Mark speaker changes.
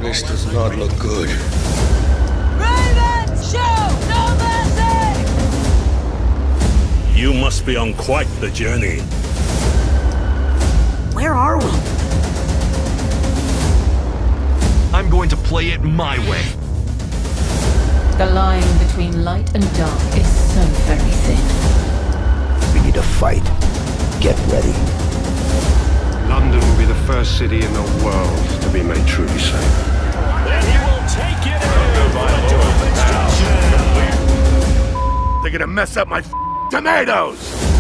Speaker 1: This does not look good.
Speaker 2: Raven, show no mercy!
Speaker 3: You must be on quite the journey.
Speaker 2: Where are we?
Speaker 4: I'm going to play it my way.
Speaker 5: The line between light and dark is so very thin.
Speaker 6: We need to fight. Get ready.
Speaker 7: London will be the first city in the world to be made truly safe.
Speaker 3: Then he will take it in.
Speaker 1: They're gonna mess up my tomatoes!